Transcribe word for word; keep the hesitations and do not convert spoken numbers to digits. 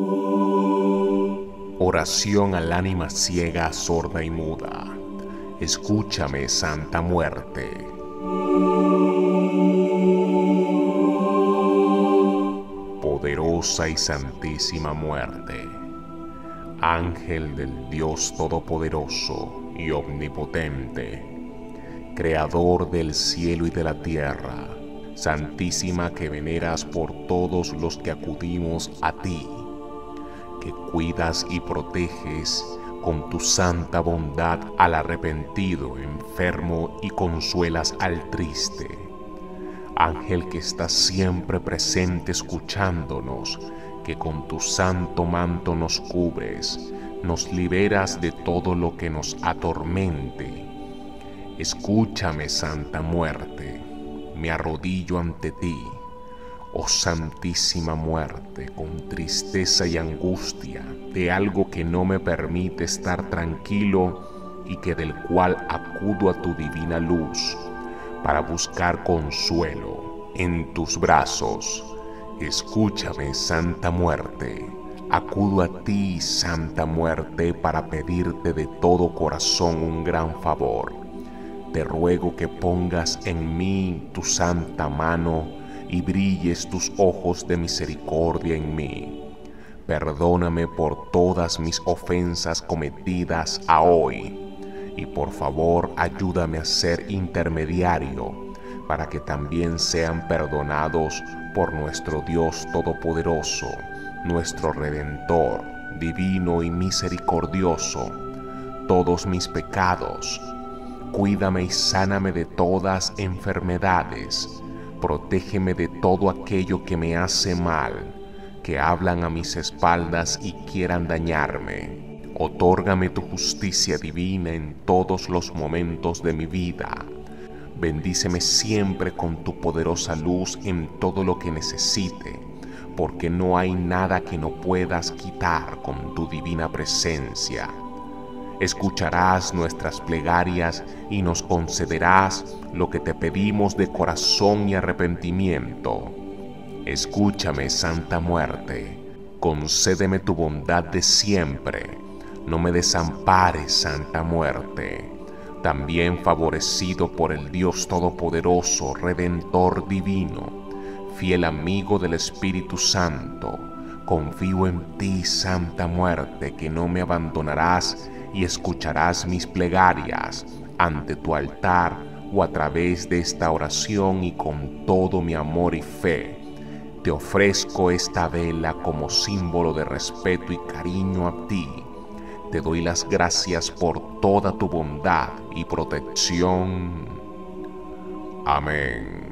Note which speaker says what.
Speaker 1: Oración al ánima ciega, sorda y muda. Escúchame, Santa Muerte. Poderosa y santísima muerte, ángel del Dios Todopoderoso y Omnipotente, creador del cielo y de la tierra, santísima que veneras por todos los que acudimos a ti, que cuidas y proteges con tu santa bondad al arrepentido, enfermo y consuelas al triste. Ángel que estás siempre presente escuchándonos, que con tu santo manto nos cubres, nos liberas de todo lo que nos atormente. Escúchame, Santa Muerte, me arrodillo ante ti, oh Santísima Muerte, con tristeza y angustia de algo que no me permite estar tranquilo y que del cual acudo a tu divina luz para buscar consuelo en tus brazos. Escúchame, Santa Muerte, acudo a ti, Santa Muerte, para pedirte de todo corazón un gran favor. Te ruego que pongas en mí tu santa mano y brilles tus ojos de misericordia en mí. Perdóname por todas mis ofensas cometidas a hoy, y por favor ayúdame a ser intermediario para que también sean perdonados por nuestro Dios Todopoderoso, nuestro Redentor, divino y misericordioso, todos mis pecados. Cuídame y sáname de todas enfermedades. Protégeme de todo aquello que me hace mal, que hablan a mis espaldas y quieran dañarme. Otórgame tu justicia divina en todos los momentos de mi vida. Bendíceme siempre con tu poderosa luz en todo lo que necesite, porque no hay nada que no puedas quitar con tu divina presencia. Escucharás nuestras plegarias y nos concederás lo que te pedimos de corazón y arrepentimiento. Escúchame, Santa Muerte, concédeme tu bondad de siempre. No me desampares, Santa Muerte. También favorecido por el Dios Todopoderoso, Redentor divino, fiel amigo del Espíritu Santo, confío en ti, Santa Muerte, que no me abandonarás y escucharás mis plegarias ante tu altar o a través de esta oración, y con todo mi amor y fe te ofrezco esta vela como símbolo de respeto y cariño a ti. Te doy las gracias por toda tu bondad y protección. Amén.